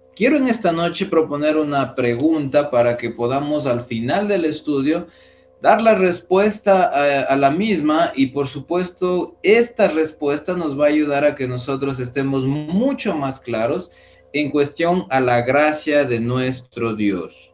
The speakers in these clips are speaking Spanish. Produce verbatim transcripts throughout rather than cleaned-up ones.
Quiero en esta noche proponer una pregunta para que podamos al final del estudio dar la respuesta a, a la misma, y por supuesto esta respuesta nos va a ayudar a que nosotros estemos mucho más claros en cuestión a la gracia de nuestro Dios.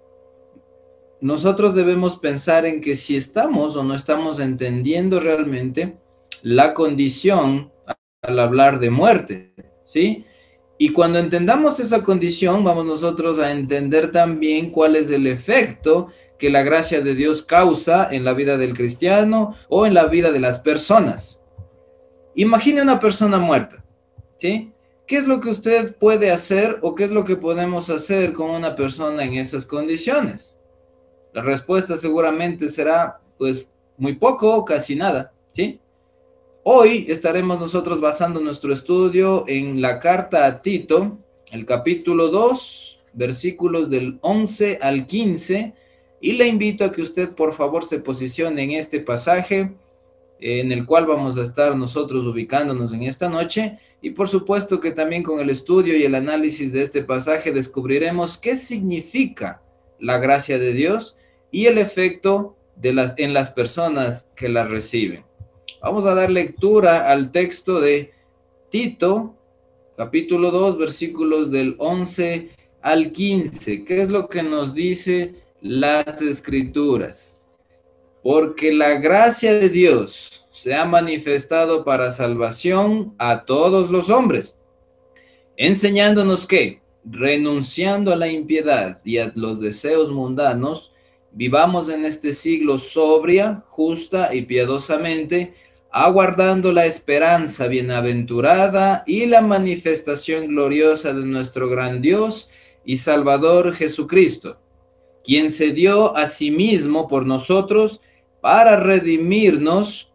Nosotros debemos pensar en que si estamos o no estamos entendiendo realmente la condición al hablar de muerte, ¿sí? Y cuando entendamos esa condición, vamos nosotros a entender también cuál es el efecto que la gracia de Dios causa en la vida del cristiano o en la vida de las personas. Imagine una persona muerta, ¿sí? ¿Qué es lo que usted puede hacer o qué es lo que podemos hacer con una persona en esas condiciones? La respuesta seguramente será, pues, muy poco o casi nada, ¿sí? Hoy estaremos nosotros basando nuestro estudio en la carta a Tito, el capítulo dos, versículos del once al quince, y le invito a que usted por favor se posicione en este pasaje en el cual vamos a estar nosotros ubicándonos en esta noche, y por supuesto que también con el estudio y el análisis de este pasaje descubriremos qué significa la gracia de Dios y el efecto de las, en las personas que la reciben. Vamos a dar lectura al texto de Tito, capítulo dos, versículos del once al quince. ¿Qué es lo que nos dice las Escrituras? Porque la gracia de Dios se ha manifestado para salvación a todos los hombres, enseñándonos que, renunciando a la impiedad y a los deseos mundanos, vivamos en este siglo sobria, justa y piadosamente, aguardando la esperanza bienaventurada y la manifestación gloriosa de nuestro gran Dios y Salvador Jesucristo, quien se dio a sí mismo por nosotros para redimirnos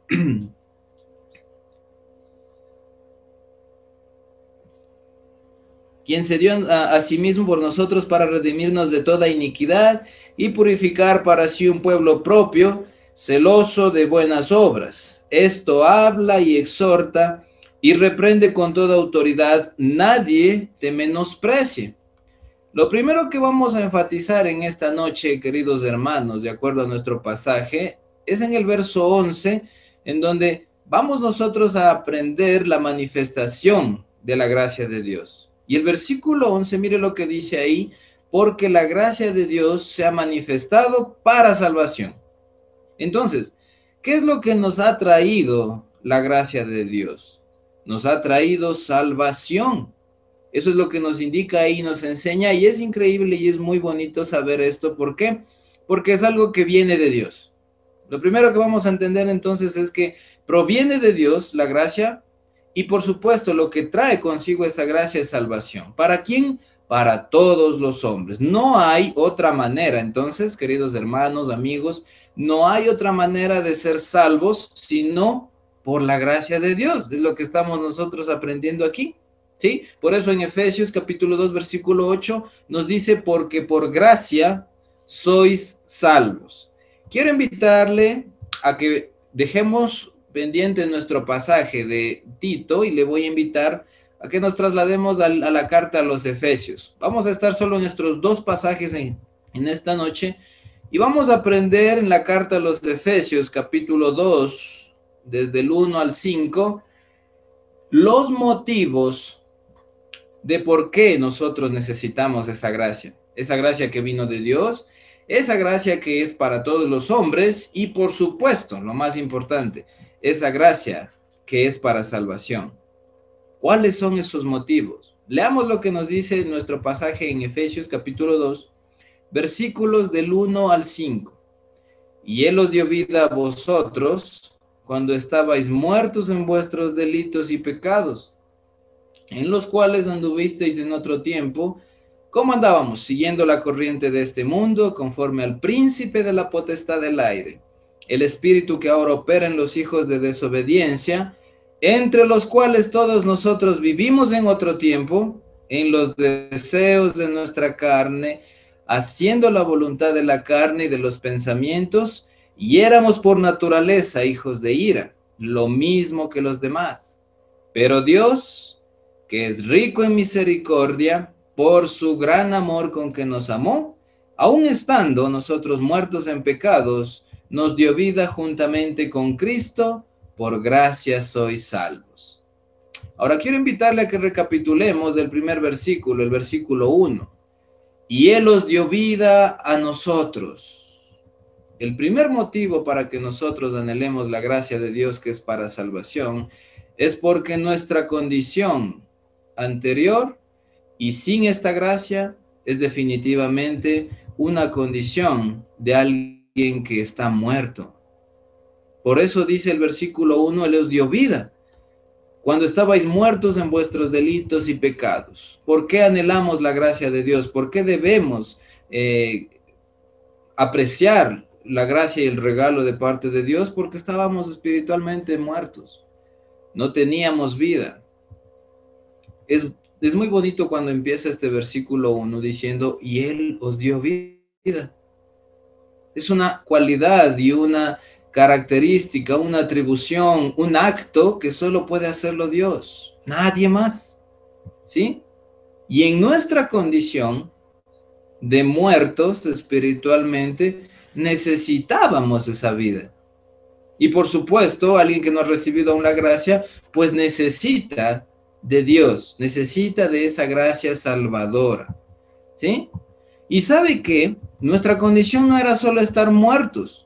quien se dio a, a sí mismo por nosotros para redimirnos de toda iniquidad y purificar para sí un pueblo propio, celoso de buenas obras. Esto habla y exhorta y reprende con toda autoridad. Nadie te menosprecie. Lo primero que vamos a enfatizar en esta noche, queridos hermanos, de acuerdo a nuestro pasaje, es en el verso once, en donde vamos nosotros a aprender la manifestación de la gracia de Dios. Y el versículo once, mire lo que dice ahí: porque la gracia de Dios se ha manifestado para salvación. Entonces, ¿qué es lo que nos ha traído la gracia de Dios? Nos ha traído salvación. Eso es lo que nos indica ahí, nos enseña, y es increíble y es muy bonito saber esto. ¿Por qué? Porque es algo que viene de Dios. Lo primero que vamos a entender entonces es que proviene de Dios la gracia, y por supuesto lo que trae consigo esa gracia es salvación. ¿Para quién? Para todos los hombres. No hay otra manera. Entonces, queridos hermanos, amigos, no hay otra manera de ser salvos sino por la gracia de Dios. Es lo que estamos nosotros aprendiendo aquí, ¿sí? Por eso en Efesios capítulo dos, versículo ocho nos dice: porque por gracia sois salvos. Quiero invitarle a que dejemos pendiente nuestro pasaje de Tito, y le voy a invitar a que nos traslademos a, a la carta a los Efesios. Vamos a estar solo en estos dos pasajes en, en esta noche, y vamos a aprender en la carta a los Efesios, capítulo dos, desde el uno al cinco, los motivos de por qué nosotros necesitamos esa gracia. Esa gracia que vino de Dios, esa gracia que es para todos los hombres, y por supuesto, lo más importante, esa gracia que es para salvación. ¿Cuáles son esos motivos? Leamos lo que nos dice nuestro pasaje en Efesios capítulo dos, versículos del uno al cinco. Y Él os dio vida a vosotros cuando estabais muertos en vuestros delitos y pecados, en los cuales anduvisteis en otro tiempo. ¿Cómo andábamos? Siguiendo la corriente de este mundo, conforme al príncipe de la potestad del aire, el espíritu que ahora opera en los hijos de desobediencia, entre los cuales todos nosotros vivimos en otro tiempo, en los deseos de nuestra carne, haciendo la voluntad de la carne y de los pensamientos, y éramos por naturaleza hijos de ira, lo mismo que los demás. Pero Dios, que es rico en misericordia, por su gran amor con que nos amó, aun estando nosotros muertos en pecados, nos dio vida juntamente con Cristo, por gracia sois salvos. Ahora quiero invitarle a que recapitulemos del primer versículo, el versículo uno. Y Él os dio vida a nosotros. El primer motivo para que nosotros anhelemos la gracia de Dios, que es para salvación, es porque nuestra condición anterior y sin esta gracia es definitivamente una condición de alguien que está muerto. Por eso dice el versículo uno, Él os dio vida cuando estabais muertos en vuestros delitos y pecados. ¿Por qué anhelamos la gracia de Dios? ¿Por qué debemos eh, apreciar la gracia y el regalo de parte de Dios? Porque estábamos espiritualmente muertos. No teníamos vida. Es, es muy bonito cuando empieza este versículo uno diciendo, y Él os dio vida. Es una cualidad y una característica, una atribución, un acto que solo puede hacerlo Dios, nadie más, ¿sí? Y en nuestra condición de muertos espiritualmente, necesitábamos esa vida. Y por supuesto, alguien que no ha recibido aún la gracia, pues necesita de Dios, necesita de esa gracia salvadora, ¿sí? Y sabe que nuestra condición no era solo estar muertos,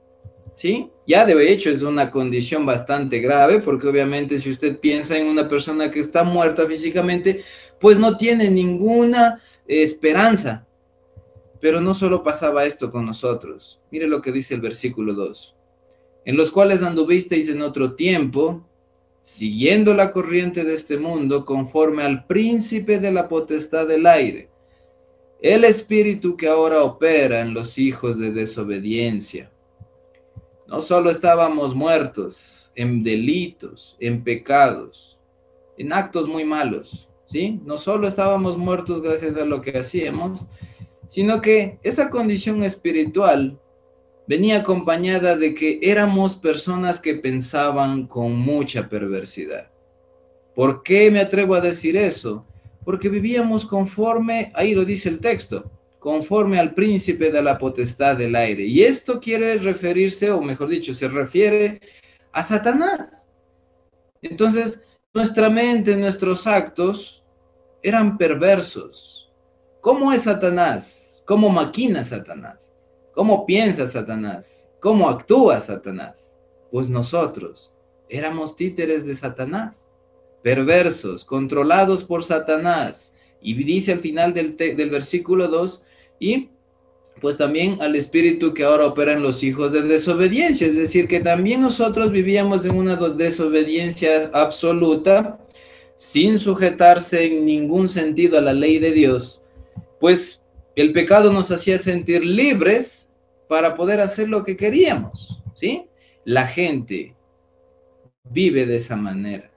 ¿sí? Ya de hecho es una condición bastante grave, porque obviamente si usted piensa en una persona que está muerta físicamente, pues no tiene ninguna eh, esperanza. Pero no solo pasaba esto con nosotros. Mire lo que dice el versículo dos. En los cuales anduvisteis en otro tiempo, siguiendo la corriente de este mundo, conforme al príncipe de la potestad del aire, el espíritu que ahora opera en los hijos de desobediencia. No solo estábamos muertos en delitos, en pecados, en actos muy malos, ¿sí? No solo estábamos muertos gracias a lo que hacíamos, sino que esa condición espiritual venía acompañada de que éramos personas que pensaban con mucha perversidad. ¿Por qué me atrevo a decir eso? Porque vivíamos conforme, ahí lo dice el texto, conforme al príncipe de la potestad del aire. Y esto quiere referirse, o mejor dicho, se refiere a Satanás. Entonces, nuestra mente, nuestros actos eran perversos. ¿Cómo es Satanás? ¿Cómo maquina Satanás? ¿Cómo piensa Satanás? ¿Cómo actúa Satanás? Pues nosotros éramos títeres de Satanás, perversos, controlados por Satanás. Y dice al final del, del versículo dos, y pues también al espíritu que ahora opera en los hijos de desobediencia, es decir, que también nosotros vivíamos en una desobediencia absoluta, sin sujetarse en ningún sentido a la ley de Dios, pues el pecado nos hacía sentir libres para poder hacer lo que queríamos, ¿sí? La gente vive de esa manera.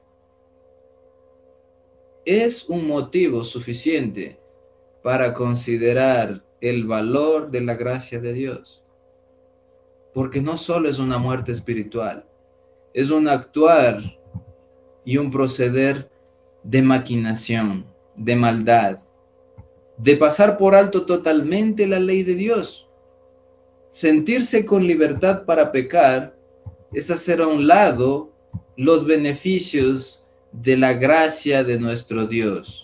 Es un motivo suficiente para considerar el valor de la gracia de Dios. Porque no solo es una muerte espiritual, es un actuar y un proceder de maquinación, de maldad, de pasar por alto totalmente la ley de Dios. Sentirse con libertad para pecar es hacer a un lado los beneficios de la gracia de nuestro Dios.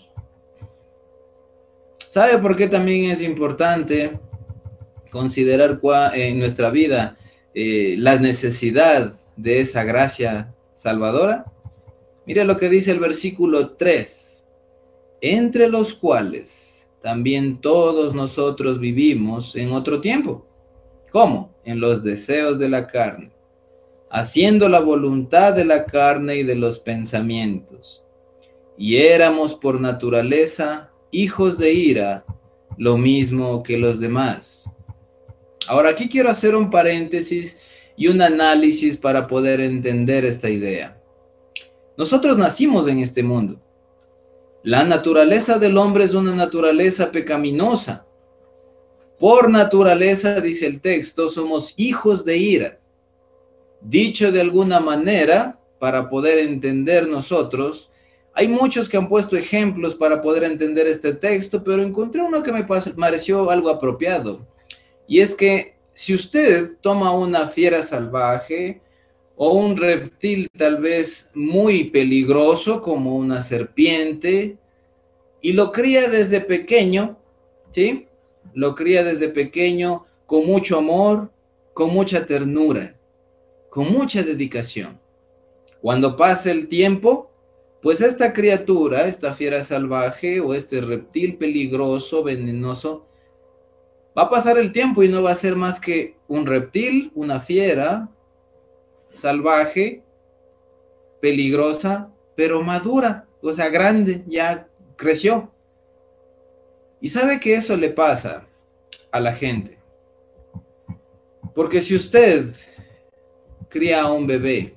¿Sabe por qué también es importante considerar en nuestra vida eh, la necesidad de esa gracia salvadora? Mire lo que dice el versículo tres. Entre los cuales también todos nosotros vivimos en otro tiempo. ¿Cómo? En los deseos de la carne, haciendo la voluntad de la carne y de los pensamientos. Y éramos por naturaleza hijos de ira, lo mismo que los demás. Ahora aquí quiero hacer un paréntesis y un análisis para poder entender esta idea. Nosotros nacimos en este mundo. La naturaleza del hombre es una naturaleza pecaminosa. Por naturaleza, dice el texto, somos hijos de ira. Dicho de alguna manera, para poder entender nosotros, Hay muchos que han puesto ejemplos para poder entender este texto, pero encontré uno que me pareció algo apropiado. Y es que si usted toma una fiera salvaje o un reptil tal vez muy peligroso como una serpiente y lo cría desde pequeño, ¿sí? Lo cría desde pequeño con mucho amor, con mucha ternura, con mucha dedicación. Cuando pase el tiempo, pues esta criatura, esta fiera salvaje o este reptil peligroso, venenoso, va a pasar el tiempo y no va a ser más que un reptil, una fiera salvaje, peligrosa, pero madura, o sea, grande, ya creció. Y sabe que eso le pasa a la gente. Porque si usted cría a un bebé,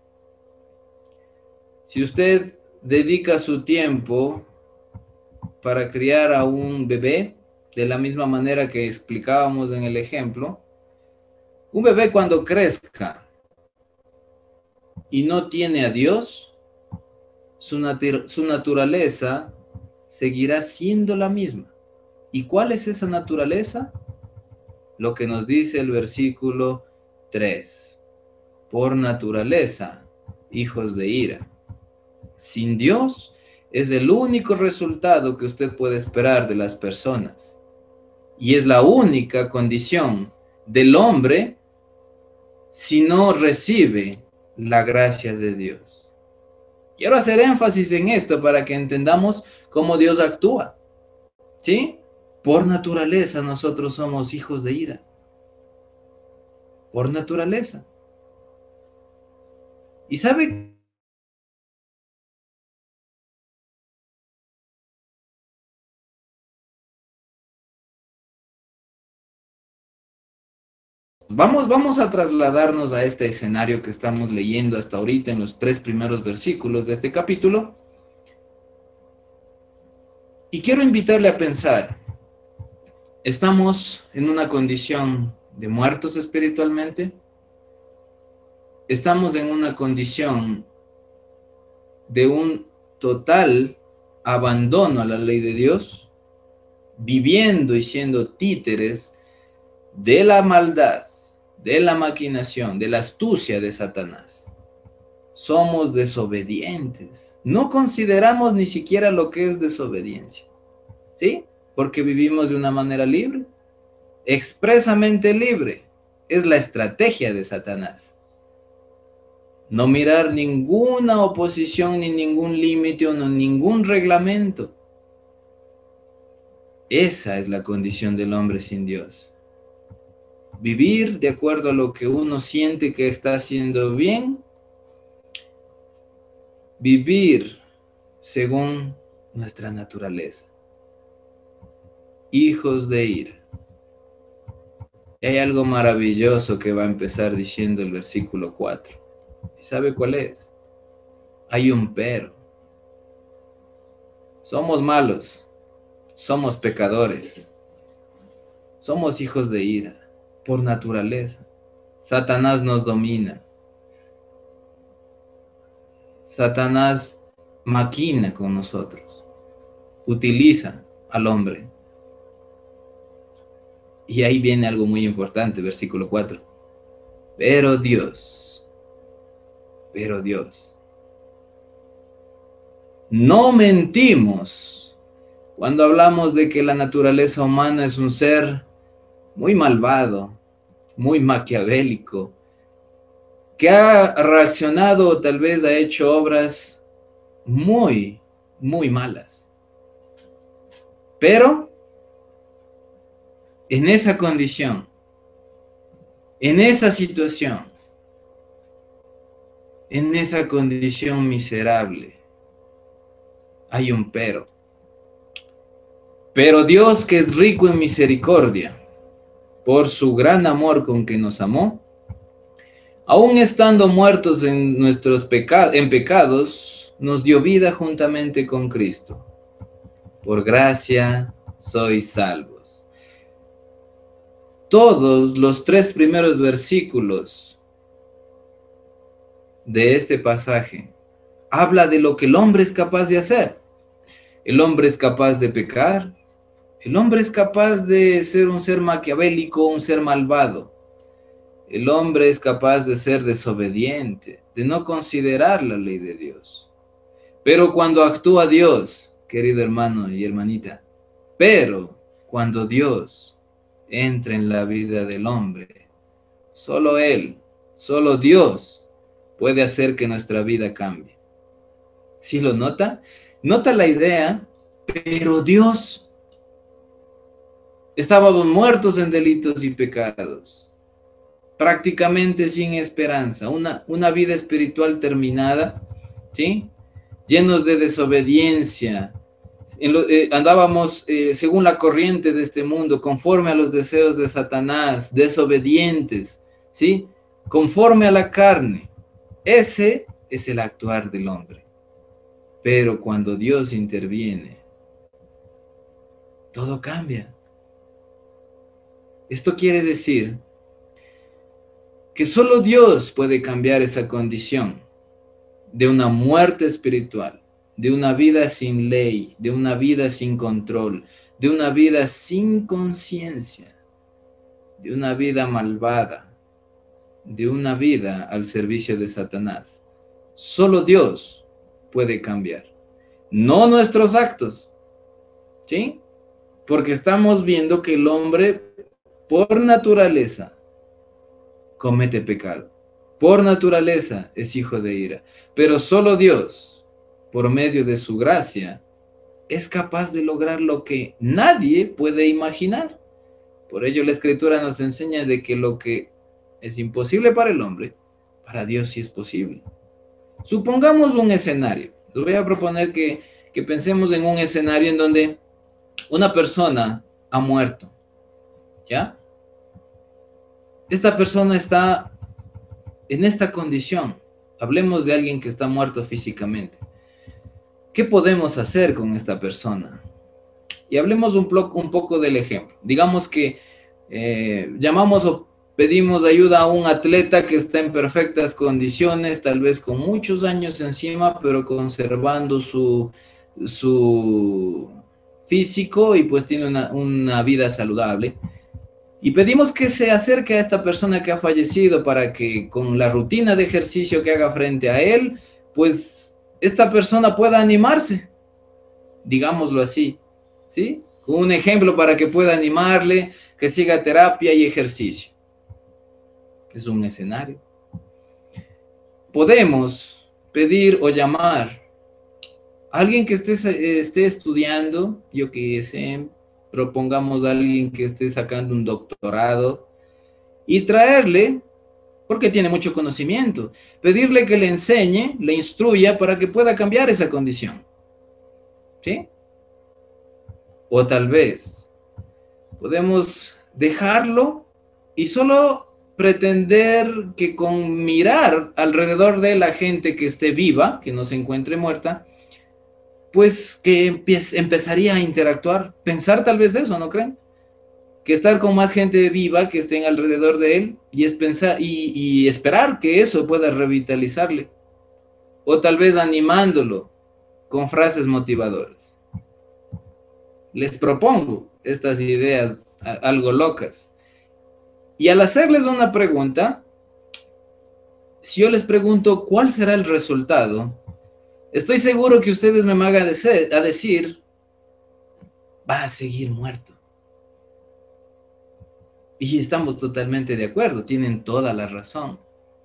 si usted dedica su tiempo para criar a un bebé, de la misma manera que explicábamos en el ejemplo, un bebé cuando crezca y no tiene a Dios, su, natu su naturaleza seguirá siendo la misma. ¿Y cuál es esa naturaleza? Lo que nos dice el versículo tres. Por naturaleza, hijos de ira. Sin Dios es el único resultado que usted puede esperar de las personas. Y es la única condición del hombre si no recibe la gracia de Dios. Quiero hacer énfasis en esto para que entendamos cómo Dios actúa. ¿Sí? Por naturaleza nosotros somos hijos de ira. Por naturaleza. ¿Y sabe? Vamos, vamos a trasladarnos a este escenario que estamos leyendo hasta ahorita en los tres primeros versículos de este capítulo. Y quiero invitarle a pensar, ¿estamos en una condición de muertos espiritualmente? ¿Estamos en una condición de un total abandono a la ley de Dios? Viviendo y siendo títeres de la maldad, de la maquinación, de la astucia de Satanás. Somos desobedientes. No consideramos ni siquiera lo que es desobediencia. ¿Sí? Porque vivimos de una manera libre. Expresamente libre. Es la estrategia de Satanás. No mirar ninguna oposición, ni ningún límite, o no, ningún reglamento. Esa es la condición del hombre sin Dios. Vivir de acuerdo a lo que uno siente que está haciendo bien. Vivir según nuestra naturaleza. Hijos de ira. Y hay algo maravilloso que va a empezar diciendo el versículo cuatro. ¿Y sabe cuál es? Hay un pero. Somos malos. Somos pecadores. Somos hijos de ira. Por naturaleza. Satanás nos domina. Satanás maquina con nosotros. Utiliza al hombre. Y ahí viene algo muy importante, versículo cuatro. Pero Dios, pero Dios, no mentimos cuando hablamos de que la naturaleza humana es un ser muy malvado, muy maquiavélico, que ha reaccionado o tal vez ha hecho obras muy, muy malas. Pero en esa condición, en esa situación, en esa condición miserable, hay un pero. Pero Dios, que es rico en misericordia, por su gran amor con que nos amó, aun estando muertos en nuestros pecados, en pecados, nos dio vida juntamente con Cristo. Por gracia sois salvos. Todos los tres primeros versículos de este pasaje habla de lo que el hombre es capaz de hacer. El hombre es capaz de pecar, el hombre es capaz de ser un ser maquiavélico, un ser malvado. El hombre es capaz de ser desobediente, de no considerar la ley de Dios. Pero cuando actúa Dios, querido hermano y hermanita, pero cuando Dios entra en la vida del hombre, solo Él, solo Dios puede hacer que nuestra vida cambie. ¿Sí lo nota? Nota la idea, pero Dios, estábamos muertos en delitos y pecados, prácticamente sin esperanza, una, una vida espiritual terminada, ¿sí? Llenos de desobediencia, en lo, eh, andábamos eh, según la corriente de este mundo, conforme a los deseos de Satanás, desobedientes, ¿sí? Conforme a la carne. Ese es el actuar del hombre. Pero cuando Dios interviene, todo cambia. Esto quiere decir que solo Dios puede cambiar esa condición de una muerte espiritual, de una vida sin ley, de una vida sin control, de una vida sin conciencia, de una vida malvada, de una vida al servicio de Satanás. Solo Dios puede cambiar, no nuestros actos, ¿sí? Porque estamos viendo que el hombre, por naturaleza, comete pecado. Por naturaleza es hijo de ira. Pero solo Dios, por medio de su gracia, es capaz de lograr lo que nadie puede imaginar. Por ello la Escritura nos enseña de que lo que es imposible para el hombre, para Dios sí es posible. Supongamos un escenario. Les voy a proponer que, que pensemos en un escenario en donde una persona ha muerto, ¿ya? Esta persona está en esta condición. Hablemos de alguien que está muerto físicamente. ¿Qué podemos hacer con esta persona? Y hablemos un, un poco del ejemplo. Digamos que eh, llamamos o pedimos ayuda a un atleta que está en perfectas condiciones, tal vez con muchos años encima, pero conservando su, su físico y pues tiene una, una vida saludable. Y pedimos que se acerque a esta persona que ha fallecido para que con la rutina de ejercicio que haga frente a él, pues esta persona pueda animarse, digámoslo así, ¿sí? Un ejemplo para que pueda animarle, que siga terapia y ejercicio. Es un escenario. Podemos pedir o llamar a alguien que esté, esté estudiando, yo que sé, propongamos a alguien que esté sacando un doctorado y traerle, porque tiene mucho conocimiento, pedirle que le enseñe, le instruya para que pueda cambiar esa condición, ¿sí? O tal vez podemos dejarlo y solo pretender que con mirar alrededor de la gente que esté viva, que no se encuentre muerta, pues que empe empezaría a interactuar, pensar tal vez eso, ¿no creen? Que estar con más gente viva que estén alrededor de él y, es pensar, y, y esperar que eso pueda revitalizarle. O tal vez animándolo con frases motivadoras. Les propongo estas ideas algo locas. Y al hacerles una pregunta, si yo les pregunto cuál será el resultado, estoy seguro que ustedes me van a decir, va a seguir muerto. Y estamos totalmente de acuerdo, tienen toda la razón.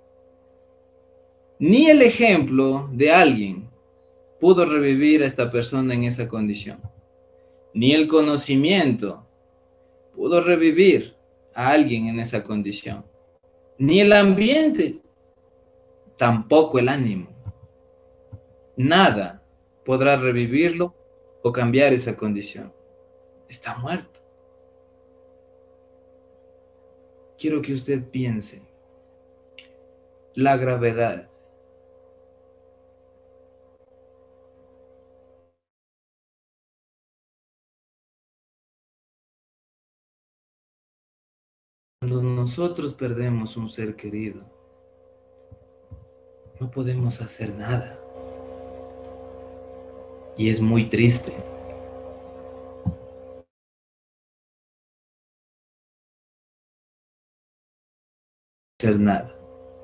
Ni el ejemplo de alguien pudo revivir a esta persona en esa condición. Ni el conocimiento pudo revivir a alguien en esa condición. Ni el ambiente, tampoco el ánimo. Nada podrá revivirlo o cambiar esa condición. Está muerto. Quiero que usted piense la gravedad. Cuando nosotros perdemos un ser querido, no podemos hacer nada. Y es muy triste. Hacer nada.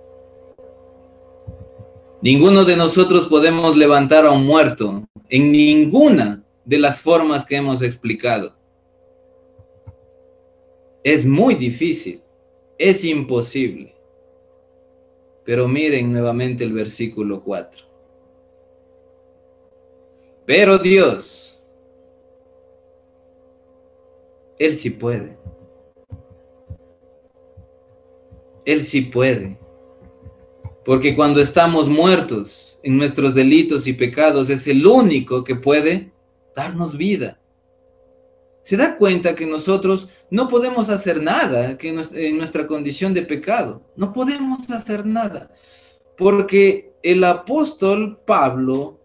Ninguno de nosotros podemos levantar a un muerto en ninguna de las formas que hemos explicado. Es muy difícil, es imposible. Pero miren nuevamente el versículo cuatro. Pero Dios, Él sí puede. Él sí puede. Porque cuando estamos muertos en nuestros delitos y pecados, es el único que puede darnos vida. Se da cuenta que nosotros no podemos hacer nada que en nuestra condición de pecado. No podemos hacer nada. Porque el apóstol Pablo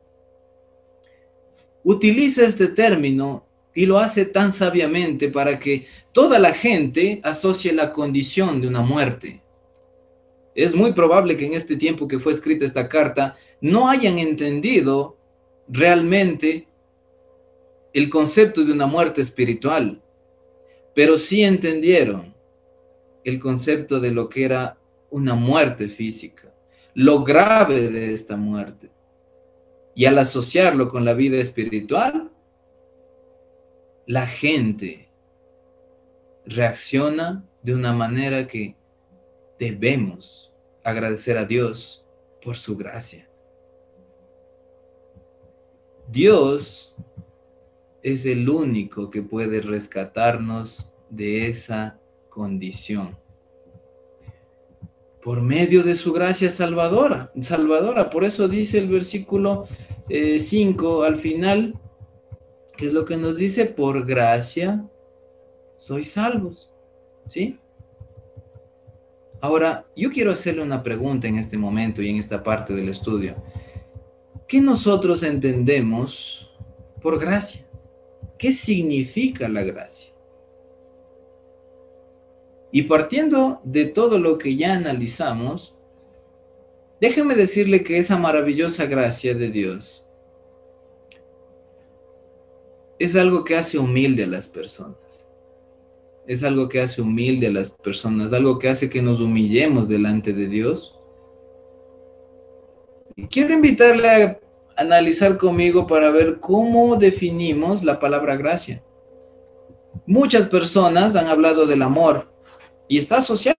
utiliza este término y lo hace tan sabiamente para que toda la gente asocie la condición de una muerte. Es muy probable que en este tiempo que fue escrita esta carta no hayan entendido realmente el concepto de una muerte espiritual, pero sí entendieron el concepto de lo que era una muerte física, lo grave de esta muerte. Y al asociarlo con la vida espiritual, la gente reacciona de una manera que debemos agradecer a Dios por su gracia. Dios es el único que puede rescatarnos de esa condición. Por medio de su gracia salvadora. salvadora. Por eso dice el versículo eh, cinco al final, que es lo que nos dice: por gracia sois salvos. ¿Sí? Ahora, yo quiero hacerle una pregunta en este momento y en esta parte del estudio. ¿Qué nosotros entendemos por gracia? ¿Qué significa la gracia? Y partiendo de todo lo que ya analizamos, déjeme decirle que esa maravillosa gracia de Dios es algo que hace humilde a las personas. Es algo que hace humilde a las personas, algo que hace que nos humillemos delante de Dios. Y quiero invitarle a analizar conmigo para ver cómo definimos la palabra gracia. Muchas personas han hablado del amor y está asociado.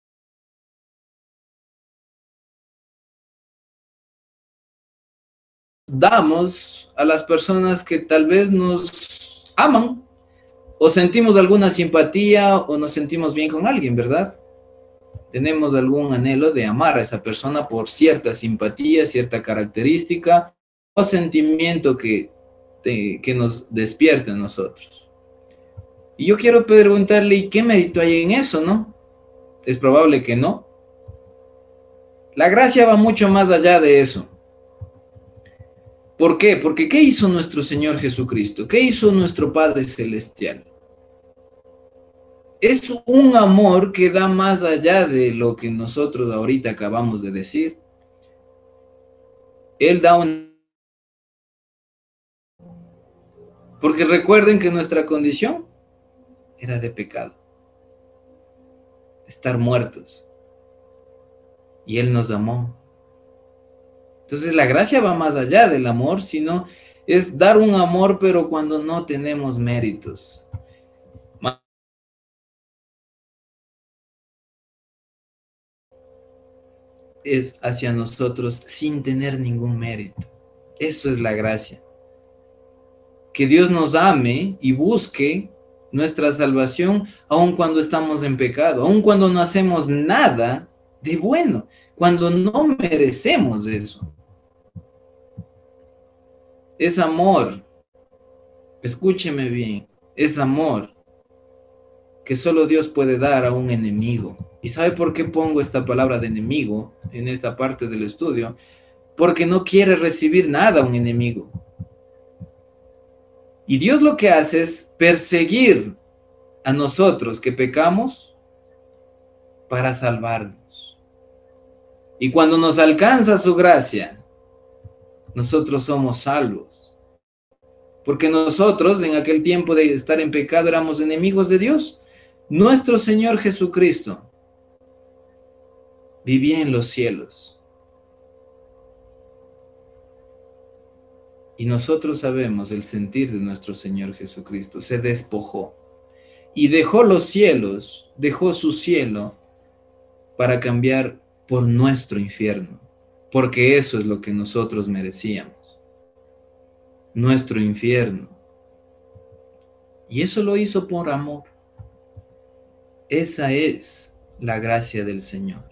Damos a las personas que tal vez nos aman o sentimos alguna simpatía o nos sentimos bien con alguien, ¿verdad? Tenemos algún anhelo de amar a esa persona por cierta simpatía, cierta característica o sentimiento que, te, que nos despierta en nosotros. Y yo quiero preguntarle, ¿y qué mérito hay en eso, no? Es probable que no. La gracia va mucho más allá de eso. ¿Por qué? Porque ¿qué hizo nuestro Señor Jesucristo? ¿Qué hizo nuestro Padre Celestial? Es un amor que da más allá de lo que nosotros ahorita acabamos de decir. Él da un... Porque recuerden que nuestra condición era de pecado, estar muertos. Y Él nos amó. Entonces la gracia va más allá del amor, sino es dar un amor, pero cuando no tenemos méritos. Es hacia nosotros sin tener ningún mérito. Eso es la gracia. Que Dios nos ame y busque nuestra salvación aun cuando estamos en pecado, aun cuando no hacemos nada de bueno, cuando no merecemos eso. Es amor, escúcheme bien, es amor que solo Dios puede dar a un enemigo. ¿Y sabe por qué pongo esta palabra de enemigo en esta parte del estudio? Porque no quiere recibir nada a un enemigo. Y Dios lo que hace es perseguir a nosotros que pecamos para salvarnos. Y cuando nos alcanza su gracia, nosotros somos salvos. porque nosotros en aquel tiempo de estar en pecado éramos enemigos de Dios. Nuestro Señor Jesucristo vivía en los cielos. Y nosotros sabemos el sentir de nuestro Señor Jesucristo. Se despojó y dejó los cielos, dejó su cielo para cambiar por nuestro infierno, porque eso es lo que nosotros merecíamos, nuestro infierno. Y eso lo hizo por amor. Esa es la gracia del Señor.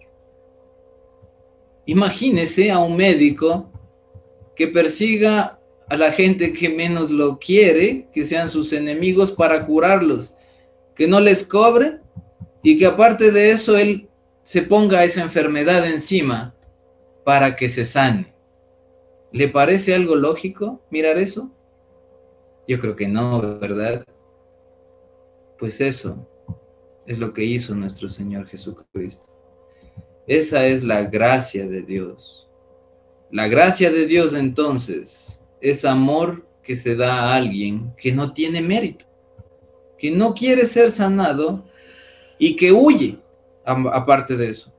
Imagínese a un médico que persiga a la gente que menos lo quiere, que sean sus enemigos, para curarlos, que no les cobre y que aparte de eso él se ponga esa enfermedad encima para que se sane. ¿Le parece algo lógico mirar eso? Yo creo que no, ¿verdad? Pues eso es lo que hizo nuestro Señor Jesucristo. Esa es la gracia de Dios. La gracia de Dios, entonces, es amor que se da a alguien que no tiene mérito, que no quiere ser sanado y que huye, aparte de eso.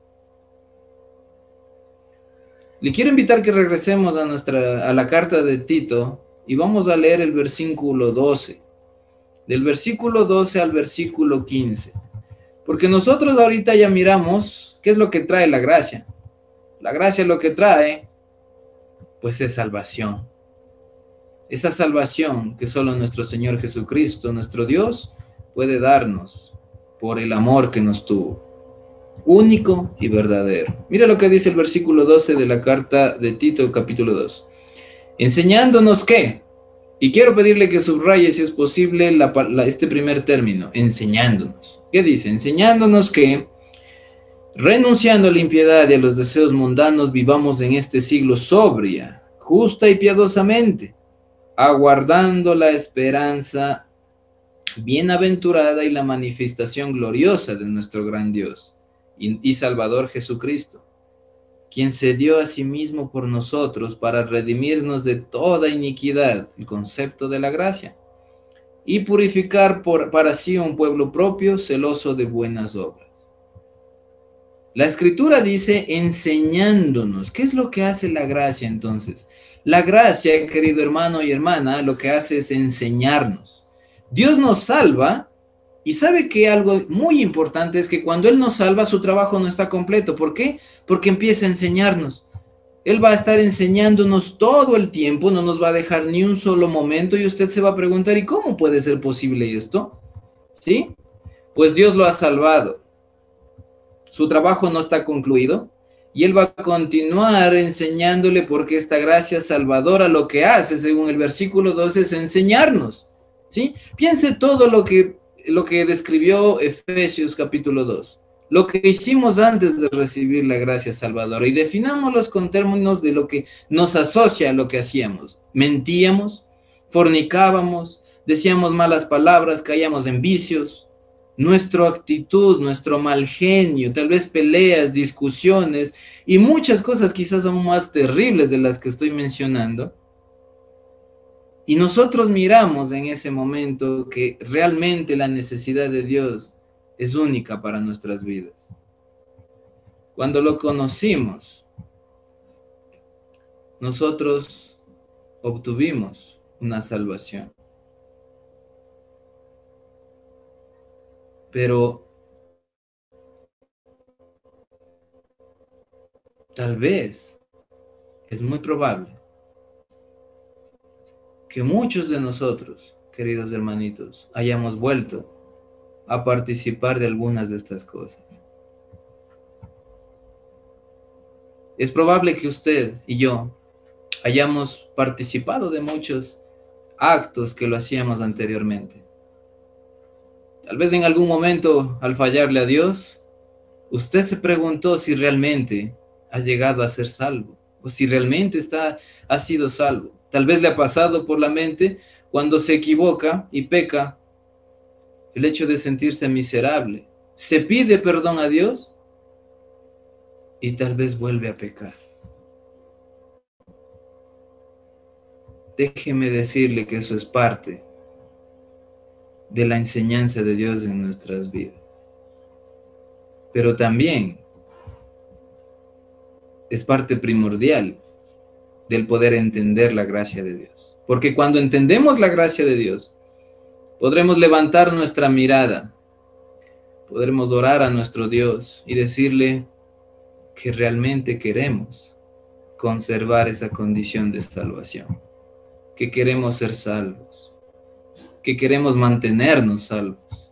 Le quiero invitar que regresemos a, nuestra, a la carta de Tito y vamos a leer el versículo doce. Del versículo doce al versículo quince. Porque nosotros ahorita ya miramos qué es lo que trae la gracia. La gracia lo que trae, pues es salvación. Esa salvación que solo nuestro Señor Jesucristo, nuestro Dios, puede darnos por el amor que nos tuvo. Único y verdadero. Mira lo que dice el versículo doce de la carta de Tito, capítulo dos. Enseñándonos qué. Y quiero pedirle que subraye, si es posible, la, la, este primer término, enseñándonos. ¿Qué dice? Enseñándonos que, renunciando a la impiedad y a los deseos mundanos, vivamos en este siglo sobria, justa y piadosamente, aguardando la esperanza bienaventurada y la manifestación gloriosa de nuestro gran Dios y, y Salvador Jesucristo, quien se dio a sí mismo por nosotros para redimirnos de toda iniquidad, el concepto de la gracia, y purificar por, para sí un pueblo propio, celoso de buenas obras. La Escritura dice enseñándonos. ¿Qué es lo que hace la gracia entonces? La gracia, querido hermano y hermana, lo que hace es enseñarnos. Dios nos salva. Y sabe que algo muy importante es que cuando Él nos salva, su trabajo no está completo. ¿Por qué? Porque empieza a enseñarnos. Él va a estar enseñándonos todo el tiempo, no nos va a dejar ni un solo momento, y usted se va a preguntar, ¿y cómo puede ser posible esto? ¿Sí? Pues Dios lo ha salvado. Su trabajo no está concluido, y Él va a continuar enseñándole, porque esta gracia salvadora lo que hace, según el versículo doce, es enseñarnos. ¿Sí? Piense todo lo que lo que describió Efesios capítulo dos, lo que hicimos antes de recibir la gracia salvadora, y definámoslos con términos de lo que nos asocia a lo que hacíamos. Mentíamos, fornicábamos, decíamos malas palabras, caíamos en vicios, nuestra actitud, nuestro mal genio, tal vez peleas, discusiones y muchas cosas quizás aún más terribles de las que estoy mencionando. Y nosotros miramos en ese momento que realmente la necesidad de Dios es única para nuestras vidas. Cuando lo conocimos, nosotros obtuvimos una salvación. Pero tal vez es muy probable que muchos de nosotros, queridos hermanitos, hayamos vuelto a participar de algunas de estas cosas. Es probable que usted y yo hayamos participado de muchos actos que lo hacíamos anteriormente. Tal vez en algún momento, al fallarle a Dios, usted se preguntó si realmente ha llegado a ser salvo, o si realmente está, ha sido salvo. Tal vez le ha pasado por la mente, cuando se equivoca y peca, el hecho de sentirse miserable. Se pide perdón a Dios y tal vez vuelve a pecar. déjeme decirle que eso es parte de la enseñanza de Dios en nuestras vidas. Pero también es parte primordial del poder entender la gracia de Dios. Porque cuando entendemos la gracia de Dios, podremos levantar nuestra mirada, podremos orar a nuestro Dios y decirle que realmente queremos conservar esa condición de salvación, que queremos ser salvos, que queremos mantenernos salvos.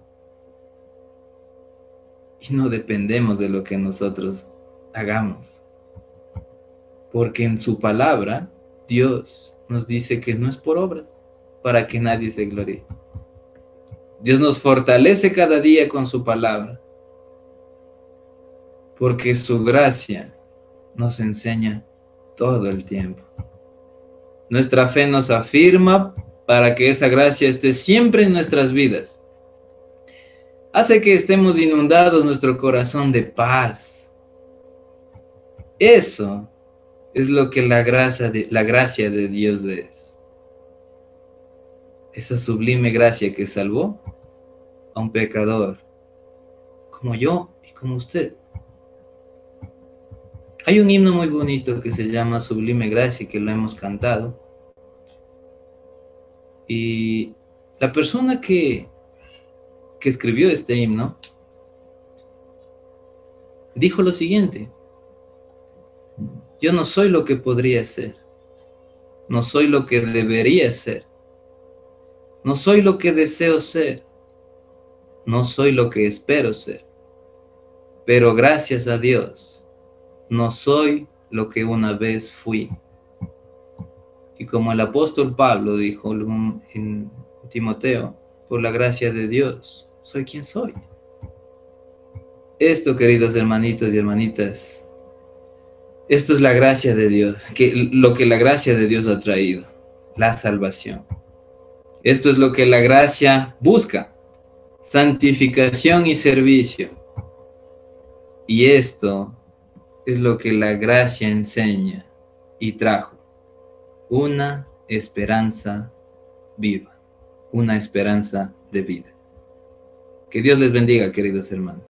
Y no dependemos de lo que nosotros hagamos. Porque en su palabra, Dios nos dice que no es por obras, para que nadie se gloríe. Dios nos fortalece cada día con su palabra, porque su gracia nos enseña todo el tiempo. Nuestra fe nos afirma para que esa gracia esté siempre en nuestras vidas. Hace que estemos inundados nuestro corazón de paz. Eso es lo que la gracia de, la gracia de Dios es. Esa sublime gracia que salvó a un pecador como yo y como usted. Hay un himno muy bonito que se llama Sublime Gracia, que lo hemos cantado. Y la persona que, que escribió este himno dijo lo siguiente: yo no soy lo que podría ser, no soy lo que debería ser, no soy lo que deseo ser, no soy lo que espero ser, pero gracias a Dios, no soy lo que una vez fui. Y como el apóstol Pablo dijo en Timoteo, por la gracia de Dios, soy quien soy. Esto, queridos hermanitos y hermanitas, esto es la gracia de Dios, que, lo que la gracia de Dios ha traído, la salvación. Esto es lo que la gracia busca, santificación y servicio. Y esto es lo que la gracia enseña y trajo, una esperanza viva, una esperanza de vida. Que Dios les bendiga, queridos hermanos.